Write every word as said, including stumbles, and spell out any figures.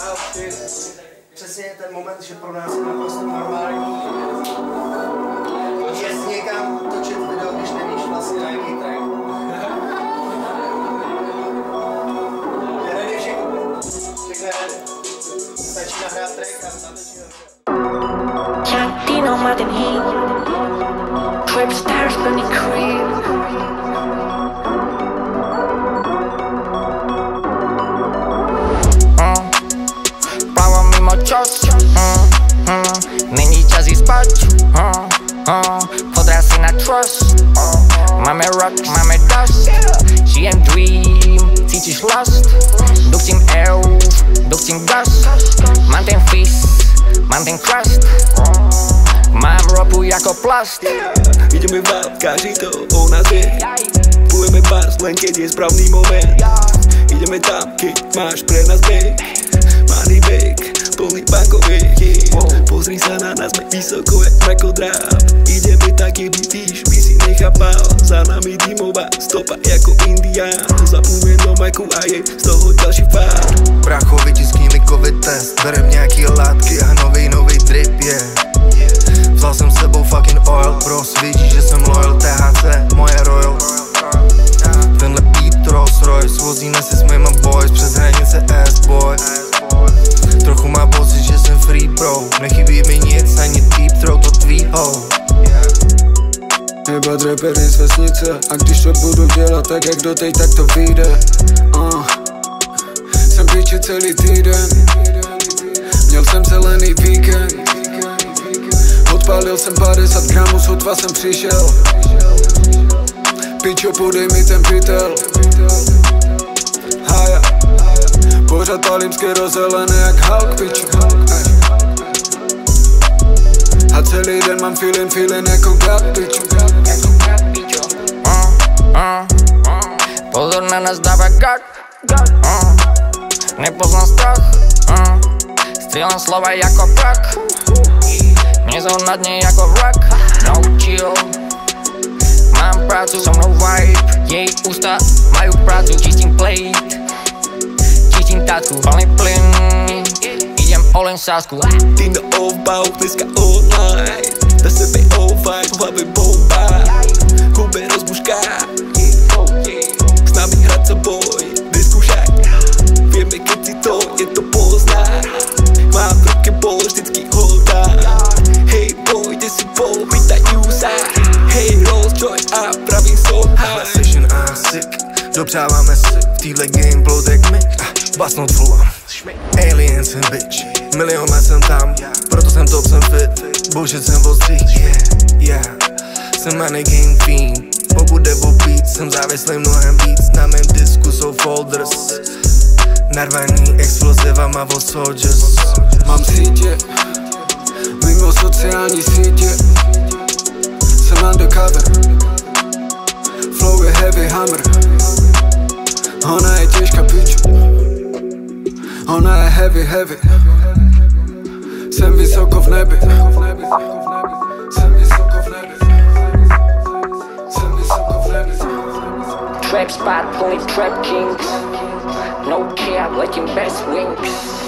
Přesně ten moment, že pro nás je naprosto normální jet někam točit video, když nevíš vlastně na jaký track. Je ready všechno? Všechno je ready. Stačí nahrát track a natočíme video. Young Dino Martin Heat, Trap Stars Bunny Creep. Čas, mm, mm, není čas jít spať, mm, mm, podrá si na trust, mm, máme rock, máme dust, žijem dream, cítíš lust, jdu k tím eu, jdu k tím gas, mám ten fizz, mám ten crust, mám ropu jako plast. Ideme vám, každý to o nás vie, půjdeme bars, len keď je správný moment, ideme tam, keď máš pre nás beh, money bag, plný bankoviek, yeah. Pozri sa na nás, sme vysoko jak mrakodrap. Ideme taký, víš, by si nechápal. Za nami dymová stopa jako Indián. Zapnúme do majku a je z toho ďalší fár. Brácho, vytiskni covid test, berem nějaký látky a novej, novej drip, yeah. Vzal jsem sebou fucking oil, bros, vidíš, že jsem loyal, T H C, moje royal. Tenhle beat Rolls Royce, vozíme se s mýma boys, přes hranice S-boy. Trochu má pocit, že jsem free bro, nechybí mi nic, ani deep throat to tvýho. Jebat rapery z vesnice, a když to budu dělat tak jak doteď, tak to vyjde. uh. Jsem piči celý týden, měl jsem zelený víkend. Odpálil jsem padesát gramů, sotva jsem přišel. Pičo, podej mi ten pytel. Haja, pořád palím skyrozelené jak Hulk, pičo. A celý den mám feeling, feeling jako God, pičo. uh, uh, uh. Pozor na nás dává gak, uh. Nepoznám strach, uh. Střílám slova jako prak. Mě jsou na dně jako rock, no chill. Mám prácu, so mnou vibe, jej ústa majú prácu, čistím plate, čistím tácku, valný plyn, idem all in sásku. Ty na off-bau, dneska online, na sebe off-vibe, v hlavě bomba, hube rozbuška, s nami hrať sa boj, neskúšaj, vieme keď si to, je to pozná, mám v ruke bol, vždycky holdá, hej boy, kde si bol, pýtajú sa, hej Rolls Royce a pravý soha. Session a sick, dopřáváme si v týhle game blow jak my, basnout full aliens and bitch, milion let jsem tam, proto jsem top, jsem fit, bullshit jsem ostrý, yeah, yeah. Jsem money game fiend, pokud jde o beat, jsem závislý mnohem víc, na mém disku jsou folders, narvaný explozivama od soldiers. Mám sítě, mimo sociální sítě, jsem undercover, flow je heavy hammer, ona je těžká pič, ona je heavy heavy, jsem vysoko v nebi, jsem vysoko v nebi, jsem vysoko v nebi. Trap spot, plný trap kings, no care, letím bez wings.